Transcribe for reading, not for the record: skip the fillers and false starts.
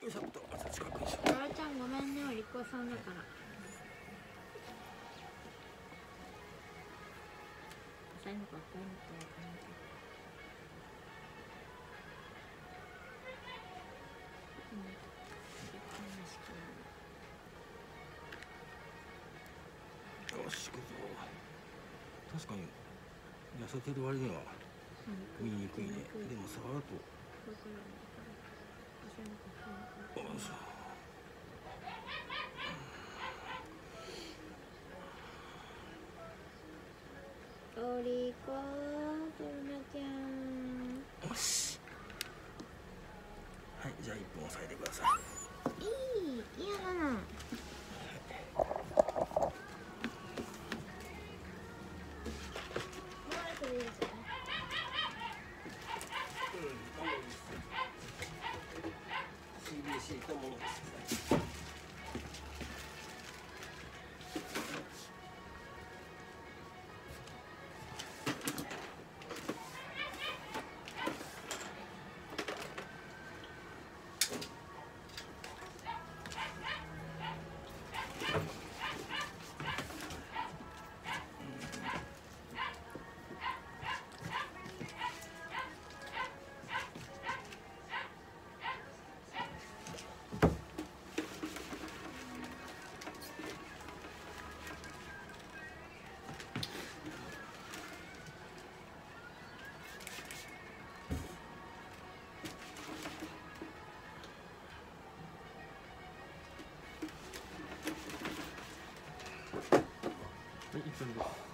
よいしょっと近くにしよあらちゃんごめんね、お利口さんだから。浅いのか深いのかわかんないけど。 う。よし行くぞ。確かに痩せてる割には見にくいね。でも触るとよいしょ。 お利口トルナちゃん。 よし。はい、じゃあ1分押さえてください。 いやだな。 CBC とものです。1分です。